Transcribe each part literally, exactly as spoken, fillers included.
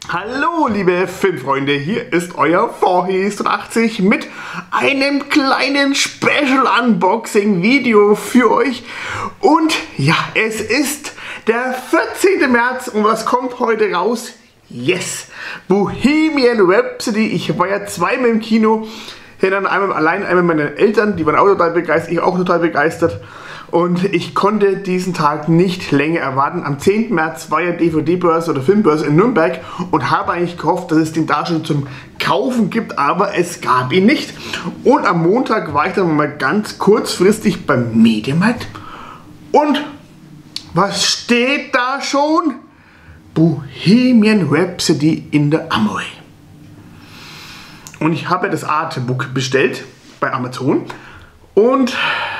Hallo liebe Filmfreunde, hier ist euer vierhundertachtzig mit einem kleinen Special Unboxing Video für euch. Und ja, es ist der vierzehnte März und was kommt heute raus? Yes! Bohemian Rhapsody. Ich war ja zweimal im Kino, hier dann einmal allein, einmal mit meinen Eltern, die waren auch total begeistert, ich auch total begeistert. Und ich konnte diesen Tag nicht länger erwarten. Am zehnten März war ja D V D-Börse oder Filmbörse in Nürnberg und habe eigentlich gehofft, dass es den da schon zum Kaufen gibt, aber es gab ihn nicht. Und am Montag war ich dann mal ganz kurzfristig beim Mediamarkt. Und was steht da schon? Bohemian Rhapsody in der Amway. Und ich habe das Artbook bestellt bei Amazon und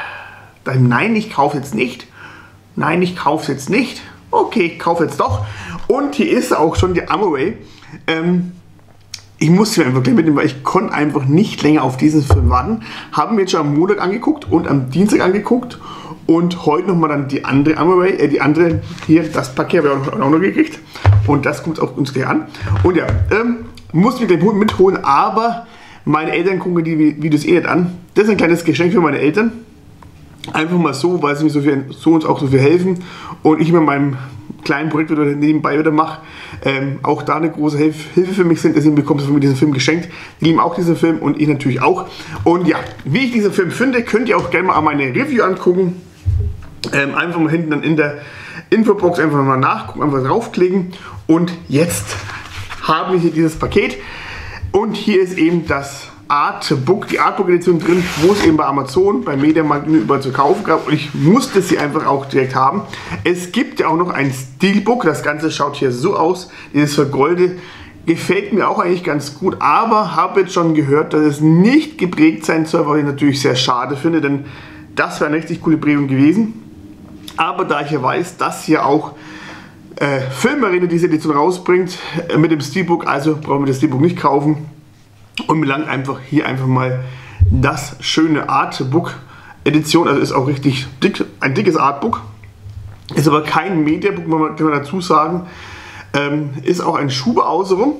nein, ich kaufe jetzt nicht. Nein, ich kaufe jetzt nicht. Okay, ich kaufe jetzt doch. Und hier ist auch schon die Amway. Ähm, ich musste mir einfach gleich mitnehmen, weil ich konnte einfach nicht länger auf diesen Film warten. Haben wir jetzt schon am Montag angeguckt und am Dienstag angeguckt. Und heute nochmal dann die andere Amway, äh, die andere, hier, das Paket habe ich auch noch gekriegt. Und das kommt auch uns gleich an. Und ja, ähm, musste mich gleich mitholen, aber meine Eltern gucken die Videos eh nicht an. Das ist ein kleines Geschenk für meine Eltern. Einfach mal so, weil sie mir so, viel, so uns auch so viel helfen und ich mit meinem kleinen Projekt wieder nebenbei wieder mache, ähm, auch da eine große Hilf Hilfe für mich sind. Deswegen bekommt sie mir diesen Film geschenkt. Die lieben auch diesen Film und ich natürlich auch. Und ja, wie ich diesen Film finde, könnt ihr auch gerne mal meine Review angucken. Ähm, einfach mal hinten dann in der Infobox einfach mal nachgucken, einfach draufklicken. Und jetzt haben wir hier dieses Paket und hier ist eben das Artbook, die Artbook-Edition drin, wo es eben bei Amazon, bei Mediamarkt überall zu kaufen gab und ich musste sie einfach auch direkt haben. Es gibt ja auch noch ein Steelbook, das Ganze schaut hier so aus, dieses vergoldet, gefällt mir auch eigentlich ganz gut, aber habe jetzt schon gehört, dass es nicht geprägt sein soll, was ich natürlich sehr schade finde, denn das wäre eine richtig coole Prägung gewesen. Aber da ich ja weiß, dass hier auch äh, Filmarena diese Edition rausbringt äh, mit dem Steelbook, also brauchen wir das Steelbook nicht kaufen. Und mir langt einfach hier einfach mal das schöne Artbook Edition, also ist auch richtig dick, ein dickes Artbook. Ist aber kein Mediabook, kann man dazu sagen. Ähm, ist auch ein Schuber außenrum.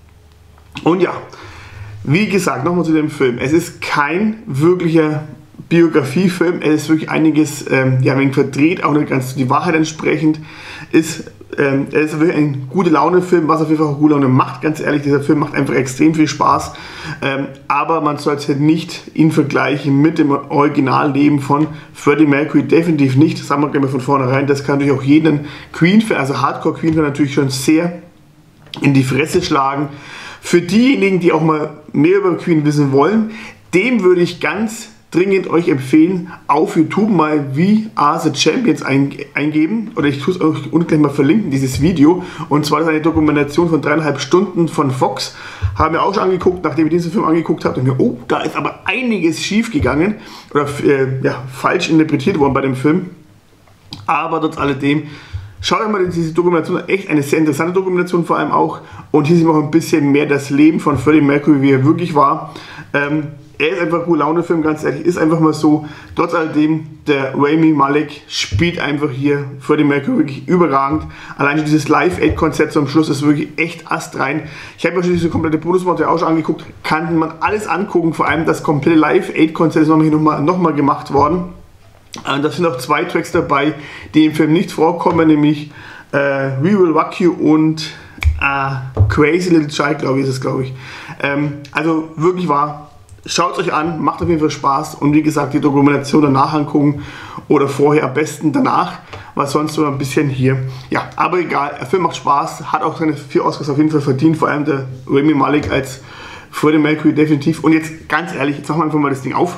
Und ja, wie gesagt, nochmal zu dem Film. Es ist kein wirklicher Biografiefilm, es ist wirklich einiges ähm, ja, ein wenig verdreht, auch nicht ganz die Wahrheit entsprechend. Ist, ähm, es ist wirklich ein gute Laune-Film, was auf jeden Fall auch gute Laune macht, ganz ehrlich. Dieser Film macht einfach extrem viel Spaß, ähm, aber man sollte nicht ihn vergleichen mit dem Originalleben von Freddie Mercury, definitiv nicht, das sagen wir gleich mal von vornherein. Das kann natürlich auch jeden Queen-Fan, also Hardcore-Queen-Fan natürlich schon sehr in die Fresse schlagen. Für diejenigen, die auch mal mehr über Queen wissen wollen, dem würde ich ganz dringend euch empfehlen, auf YouTube mal We Are The Champions eingeben, oder ich tue es euch unten gleich mal verlinken, dieses Video, und zwar ist eine Dokumentation von dreieinhalb Stunden von Fox, haben wir auch schon angeguckt, nachdem ich diesen Film angeguckt habe, und mir, oh, da ist aber einiges schief gegangen, oder äh, ja, falsch interpretiert worden bei dem Film, aber trotz alledem, schaut euch mal diese Dokumentation, echt eine sehr interessante Dokumentation vor allem auch, und hier sieht man auch ein bisschen mehr das Leben von Freddie Mercury, wie er wirklich war. ähm, Er ist einfach ein cooler Laune-Film, ganz ehrlich, ist einfach mal so. Trotz alledem, der Rami Malek spielt einfach hier Freddie Mercury wirklich überragend. Allein schon dieses Live-Aid-Konzert zum Schluss ist wirklich echt astrein. Ich habe mir schon diese komplette Bonusmontage auch schon angeguckt, kann man alles angucken, vor allem das komplette Live-Aid-Konzert ist noch mal, noch mal gemacht worden. Und da sind auch zwei Tracks dabei, die im Film nicht vorkommen, nämlich äh, We Will Rock You und äh, Crazy Little Child, glaube ich, ist es, glaube ich. Ähm, also wirklich wahr. Schaut es euch an, macht auf jeden Fall Spaß und wie gesagt, die Dokumentation danach angucken oder vorher, am besten danach, weil sonst so ein bisschen hier, ja, aber egal, der Film macht Spaß, hat auch seine vier Oscars auf jeden Fall verdient, vor allem der Rami Malek als Freddie Mercury definitiv. Und jetzt ganz ehrlich, jetzt machen wir einfach mal das Ding auf.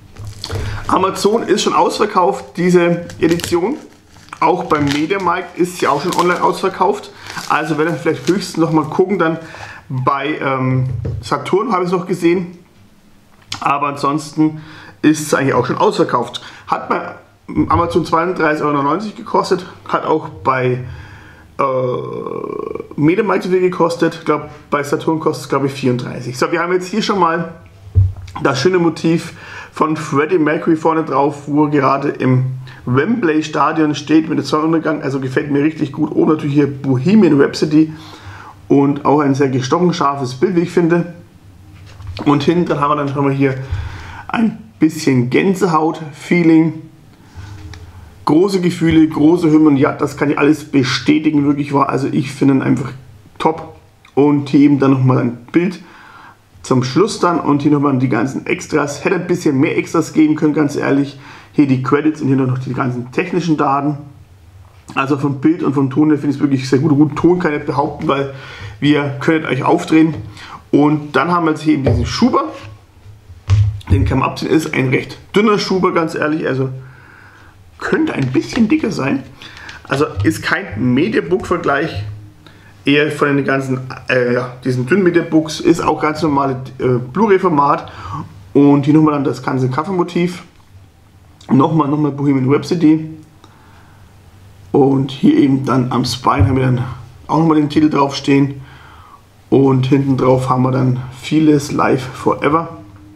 Amazon ist schon ausverkauft, diese Edition, auch beim Mediamarkt ist sie auch schon online ausverkauft, also wenn ihr vielleicht höchstens noch mal gucken, dann bei ähm, Saturn habe ich es noch gesehen. Aber ansonsten ist es eigentlich auch schon ausverkauft. Hat bei Amazon zweiunddreißig Euro neunundneunzig gekostet, hat auch bei äh, Mediamarkt so viel gekostet. Ich glaube, bei Saturn kostet es, glaube ich, vierunddreißig. So, wir haben jetzt hier schon mal das schöne Motiv von Freddie Mercury vorne drauf, wo er gerade im Wembley Stadion steht mit dem Sonnenuntergang. Also gefällt mir richtig gut. Oben natürlich hier Bohemian Rhapsody. und auch ein sehr gestochen scharfes Bild, wie ich finde. Und hinten haben wir dann schon mal hier ein bisschen Gänsehaut-Feeling. Große Gefühle, große Hymnen, ja, das kann ich alles bestätigen, wirklich wahr. Also ich finde ihn einfach top. Und hier eben dann nochmal ein Bild zum Schluss dann und hier nochmal die ganzen Extras. Hätte ein bisschen mehr Extras geben können, ganz ehrlich. Hier die Credits und hier noch die ganzen technischen Daten. Also vom Bild und vom Ton, der finde ich es wirklich sehr gut. Guten Ton kann ich nicht behaupten, weil wir können euch aufdrehen. Und dann haben wir jetzt hier eben diesen Schuber. Den kann man abziehen, ist ein recht dünner Schuber, ganz ehrlich. Also könnte ein bisschen dicker sein. Also ist kein Mediabook-Vergleich. Eher von den ganzen, äh, ja, diesen dünnen Mediabooks. Ist auch ganz normale äh, Blu-ray-Format. Und hier nochmal dann das ganze Covermotiv. Nochmal, nochmal Bohemian Rhapsody. Und hier eben dann am Spine haben wir dann auch nochmal den Titel draufstehen. Und hinten drauf haben wir dann Fearless Live Forever.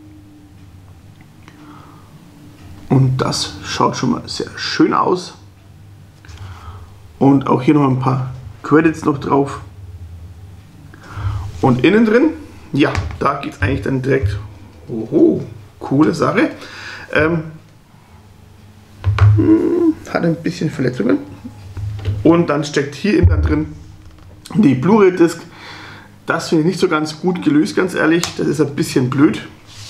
Und das schaut schon mal sehr schön aus. Und auch hier noch ein paar Credits noch drauf. Und innen drin, ja, da geht es eigentlich dann direkt, oho, coole Sache. Ähm, hat ein bisschen Verletzungen. Und dann steckt hier eben dann drin die Blu-ray-Disc. Das finde ich nicht so ganz gut gelöst, ganz ehrlich. Das ist ein bisschen blöd.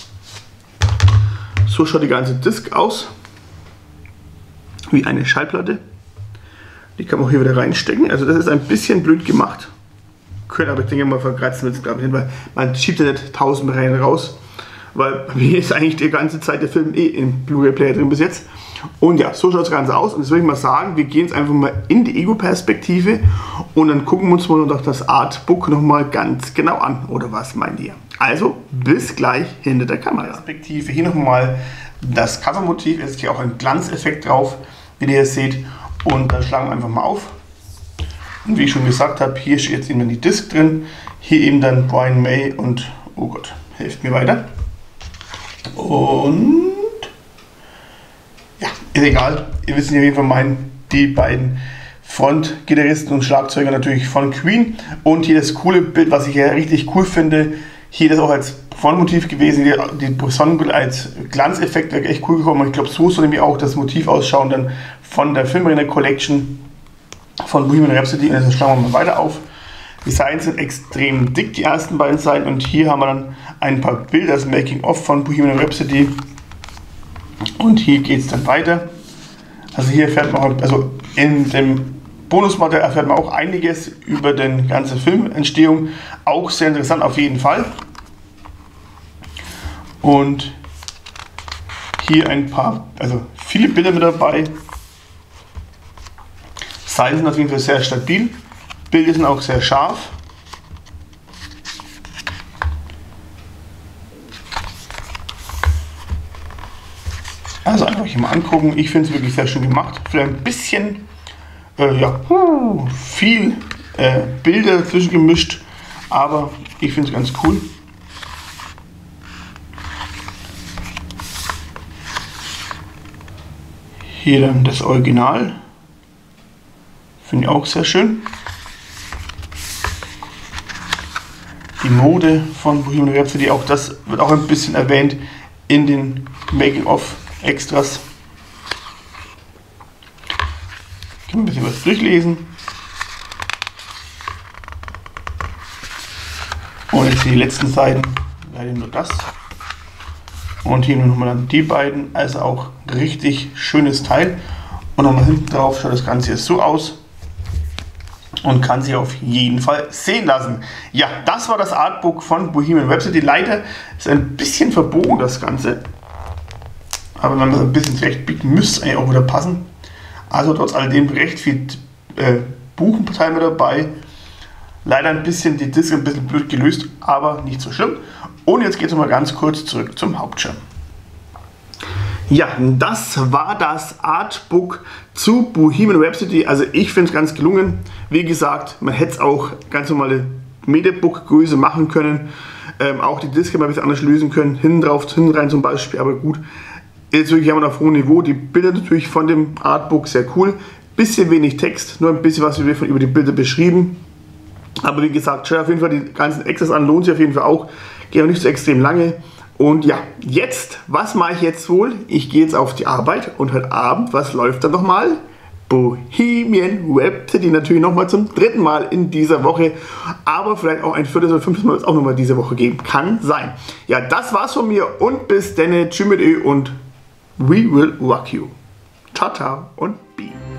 So schaut die ganze Disc aus. Wie eine Schallplatte. Die kann man auch hier wieder reinstecken. Also das ist ein bisschen blöd gemacht. Können aber, ich denke mal, verkratzen wir es glaube ich hin, weil man schiebt ja nicht tausend rein raus. Weil bei mir ist eigentlich die ganze Zeit der Film eh im Blu-ray-Player drin bis jetzt. Und ja, so schaut das Ganze aus. Und jetzt würde ich mal sagen, wir gehen jetzt einfach mal in die Ego-Perspektive und dann gucken wir uns mal noch das Artbook nochmal ganz genau an. Oder was meint ihr? Also, bis gleich hinter der Kamera. Perspektive. Hier nochmal das Covermotiv. Es ist hier auch ein Glanzeffekt drauf, wie ihr seht. Und dann schlagen wir einfach mal auf. Und wie ich schon gesagt habe, hier steht jetzt eben die Disc drin. Hier eben dann Brian May und, oh Gott, helft mir weiter. Und ja, ist egal. Ihr wisst ja, wie von meinen, die beiden Frontgitarristen und Schlagzeuger natürlich von Queen. Und hier das coole Bild, was ich ja richtig cool finde. Hier das auch als Frontmotiv gewesen. Die, die Sonnenbrille als Glanzeffekt wäre echt cool gekommen. Und ich glaube, so soll nämlich auch das Motiv ausschauen dann von der Filmrinner Collection von Bohemian Rhapsody. Und jetzt schauen wir mal weiter auf. Die Seiten sind extrem dick, die ersten beiden Seiten. Und hier haben wir dann ein paar Bilder, das Making-of von Bohemian Rhapsody. Und hier geht es dann weiter. Also hier erfährt man, also in dem Bonusmaterial erfährt man auch einiges über die ganze Filmentstehung. Auch sehr interessant auf jeden Fall. Und hier ein paar, also viele Bilder mit dabei. Seiten sind auf jeden Fall sehr stabil. Bilder sind auch sehr scharf. Also einfach hier mal angucken. Ich finde es wirklich sehr schön gemacht. Vielleicht ein bisschen, äh, ja, viel äh, Bilder zwischengemischt, aber ich finde es ganz cool. Hier dann das Original. Finde ich auch sehr schön. Die Mode von Bohemian Rhapsody, auch das wird auch ein bisschen erwähnt in den Making-of Extras. Ich kann ein bisschen was durchlesen. Und jetzt die letzten Seiten, leider nur das. Und hier nochmal dann die beiden, also auch richtig schönes Teil. Und nochmal hinten drauf schaut das Ganze jetzt so aus. Und kann sich auf jeden Fall sehen lassen. Ja, das war das Artbook von Bohemian Rhapsody. Leider ist ein bisschen verbogen das Ganze. Aber wenn man es ein bisschen zurechtbiegt, müsste es eigentlich auch wieder passen. Also trotz alledem recht viel äh, Buchenteil mit dabei. Leider ein bisschen die Disc ein bisschen blöd gelöst, aber nicht so schlimm. Und jetzt geht es mal ganz kurz zurück zum Hauptschirm. Ja, das war das Artbook zu Bohemian Rhapsody. Also ich finde es ganz gelungen. Wie gesagt, man hätte es auch ganz normale Mediabook-Größe machen können. Ähm, auch die Disc mal ein bisschen anders lösen können. Hinten drauf, hinten rein zum Beispiel. Aber gut, jetzt wirklich haben wir auf hohem Niveau. Die Bilder natürlich von dem Artbook sehr cool. Bisschen wenig Text, nur ein bisschen was wird von über die Bilder beschrieben. Aber wie gesagt, schaut auf jeden Fall die ganzen Extras an, lohnt sich auf jeden Fall auch. Geht auch nicht so extrem lange. Und ja, jetzt, was mache ich jetzt wohl? Ich gehe jetzt auf die Arbeit und heute Abend, was läuft da nochmal? Bohemian Rhapsody, natürlich nochmal zum dritten Mal in dieser Woche, aber vielleicht auch ein viertes oder fünftes Mal, was auch nochmal diese Woche geben kann sein. Ja, das war's von mir und bis dann, tschüss mit Ö und we will rock you. Ciao, ciao und be.